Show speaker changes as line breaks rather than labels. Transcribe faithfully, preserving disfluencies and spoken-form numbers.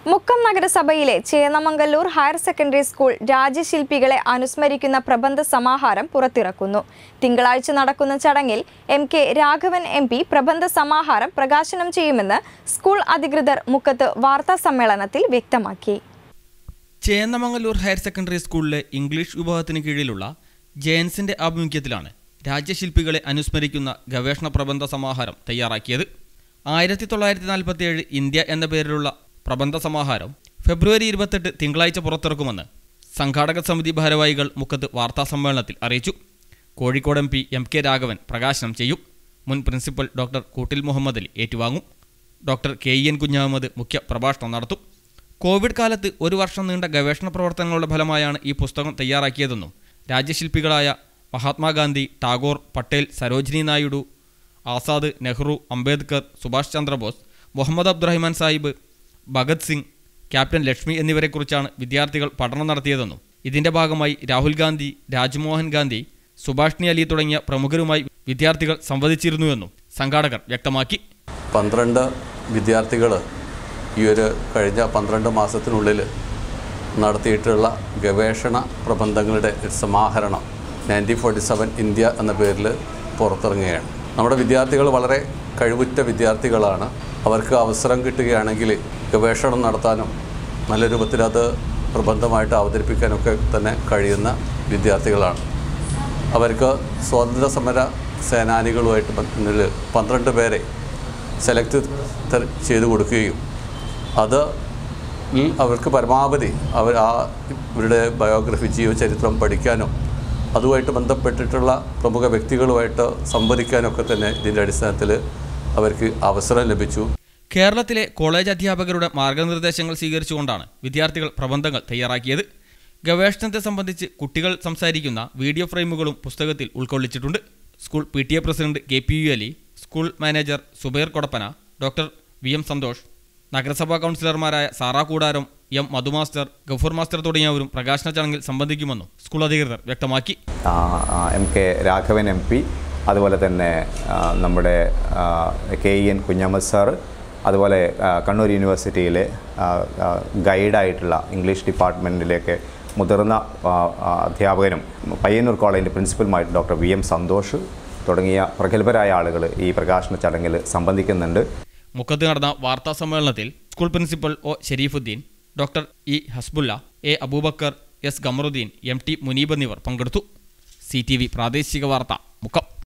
മുക്കം നഗരസഭയിലെ Chennamangallur higher secondary school രാജ്യശില്പികളെ അനുസ്മരിക്കുന്ന പ്രബന്ധ സമാഹാരം പുറത്തിറക്കുന്നു. തിങ്കളാഴ്ച നടക്കുന്ന ചടങ്ങിൽ M K Raghavan M P പ്രബന്ധ സമാഹാരം പ്രകാശനം ചെയ്യുമെന്ന് സ്കൂൾ അധികൃതർ മുക്കത്ത് വാർത്താ സമ്മേളനത്തിൽ വ്യക്തമാക്കി.
ചേന്നമംഗല്ലൂർ ഹയർ സെക്കൻഡറി സ്കൂളിലെ ഇംഗ്ലീഷ് വിഭാഗത്തിന് കീഴിലുള്ള ജയൻസിന്റെ ആഭിമുഖ്യത്തിലാണ് രാജ്യശില്പികളെ അനുസ്മരിക്കുന്ന ഗവേഷണ പ്രബന്ധ സമാഹാരം തയ്യാറാക്കിയത്. ആയിരത്തി തൊള്ളായിരത്തി നാൽപ്പത്തി ഏഴ് ഇന്ത്യ എന്ന പേരിലുള്ള പ്രബന്ധ സമാഹാരം ഫെബ്രുവരി ഇരുപത്തെട്ട് തിങ്കളാഴ്ച പുറത്തിറക്കുമെന്ന് സംഘാടക സമിതി ഭാരവാഹികൾ മുക്കത്ത് വാർത്താ സമ്മേളനത്തിൽ അറിയിച്ചു. Kozhikode M P M K Raghavan പ്രകാശനം ചെയ്യും. മുൻ പ്രിൻസിപ്പൽ ഡോക്ടർ കൂട്ടിൽ മുഹമ്മദ് അലി ഏറ്റുവാങ്ങും. ഡോക്ടർ കെ എൻ കുഞ്ഞഹമ്മദ് മുഖ്യ പ്രഭാഷണം നടത്തും. കോവിഡ് കാലത്ത് ഒരു വർഷം നീണ്ട ഗവേഷണ പ്രവർത്തനങ്ങളുടെ ഫലമായാണ് ഈ പുസ്തകം തയ്യാറാക്കിയതെന്നും രാജ്യശില്പികളായ മഹാത്മാഗാന്ധി, ടാഗോർ, പട്ടേൽ, സരോജിനി നായിഡു, ആസാദ്, നെഹ്റു, അംബേദ്കർ, സുഭാഷ് ചന്ദ്രബോസ്, മുഹമ്മദ് അബ്ദുറഹിമാൻ സാഹിബ്, ഭഗത് സിംഗ്, ക്യാപ്റ്റൻ ലക്ഷ്മി എന്നിവരെക്കുറിച്ചാണ് വിദ്യാർത്ഥികൾ പഠനം നടത്തിയതെന്നും ഇതിൻ്റെ ഭാഗമായി രാഹുൽ ഗാന്ധി, രാജ്മോഹൻ ഗാന്ധി, സുഭാഷ്ണി അലി തുടങ്ങിയ പ്രമുഖരുമായി വിദ്യാർത്ഥികൾ സംവദിച്ചിരുന്നുവെന്നും സംഘാടകർ വ്യക്തമാക്കി.
പന്ത്രണ്ട് വിദ്യാർത്ഥികൾ ഈ ഒരു കഴിഞ്ഞ പന്ത്രണ്ട് മാസത്തിനുള്ളിൽ നടത്തിയിട്ടുള്ള ഗവേഷണ പ്രബന്ധങ്ങളുടെ സമാഹരണം നയൻറ്റീൻ ഫോർട്ടി സെവൻ ഇന്ത്യ എന്ന പേരിൽ പുറത്തിറങ്ങുകയാണ്. നമ്മുടെ വിദ്യാർത്ഥികൾ വളരെ കഴിവുറ്റ വിദ്യാർത്ഥികളാണ്. അവർക്ക് അവസരം കിട്ടുകയാണെങ്കിൽ ഗവേഷണം നടത്താനും നല്ല രൂപത്തിൽ അത് പ്രബന്ധമായിട്ട് അവതരിപ്പിക്കാനൊക്കെ തന്നെ കഴിയുന്ന വിദ്യാർത്ഥികളാണ്. അവർക്ക് സ്വാതന്ത്ര്യ സമര സേനാനികളുമായിട്ട് മുന്നിൽ പന്ത്രണ്ട് പേരെ സെലക്ട് ചെയ്ത് കൊടുക്കുകയും അത് അവർക്ക് പരമാവധി അവർ ആ ഇവരുടെ ബയോഗ്രഫി, ജീവചരിത്രം പഠിക്കാനും അതുമായിട്ട് ബന്ധപ്പെട്ടിട്ടുള്ള പ്രമുഖ വ്യക്തികളുമായിട്ട് സംവദിക്കാനൊക്കെ തന്നെ ഇതിൻ്റെ അടിസ്ഥാനത്തിൽ അവർക്ക് അവസരം ലഭിച്ചു.
കേരളത്തിലെ കോളേജ് അധ്യാപകരുടെ മാർഗനിർദ്ദേശങ്ങൾ സ്വീകരിച്ചുകൊണ്ടാണ് വിദ്യാർത്ഥികൾ പ്രബന്ധങ്ങൾ തയ്യാറാക്കിയത്. ഗവേഷണത്തെ സംബന്ധിച്ച് കുട്ടികൾ സംസാരിക്കുന്ന വീഡിയോ ഫ്രെയിമുകളും പുസ്തകത്തിൽ ഉൾക്കൊള്ളിച്ചിട്ടുണ്ട്. School P T A president K P U Ali, school manager Subair Kodappana, doctor V M Santhosh, നഗരസഭാ കൗൺസിലർമാരായ സാറാ കൂടാരം, എം മധുമാസ്റ്റർ, ഗഫൂർ മാസ്റ്റർ തുടങ്ങിയവരും പ്രകാശന ചടങ്ങിൽ സംബന്ധിക്കുമെന്നും സ്കൂൾ അധികൃതർ വ്യക്തമാക്കി.
M K Raghavan M P, അതുപോലെ തന്നെ നമ്മുടെ കെ എൻ കുഞ്ഞഹമ്മദ് സാറ്, അതുപോലെ കണ്ണൂർ യൂണിവേഴ്സിറ്റിയിലെ ഗൈഡായിട്ടുള്ള ഇംഗ്ലീഷ് ഡിപ്പാർട്ട്മെൻറ്റിലേക്ക് മുതിർന്ന അധ്യാപകനും പയ്യന്നൂർ കോളേജിൻ്റെ പ്രിൻസിപ്പലുമായിട്ട് ഡോക്ടർ വി എം സന്തോഷ് തുടങ്ങിയ പ്രഗത്ഭരായ ആളുകൾ ഈ പ്രകാശന ചടങ്ങിൽ സംബന്ധിക്കുന്നുണ്ട്.
മുക്കത്ത് നടന്ന വാർത്താ സമ്മേളനത്തിൽ school principal O Shareefuddin, doctor E Hasbulla, A Aboobacker, S Khamaruddin, M T Muneeb എന്നിവർ പങ്കെടുത്തു. സി ടി വി പ്രാദേശിക വാർത്ത മുക്കം.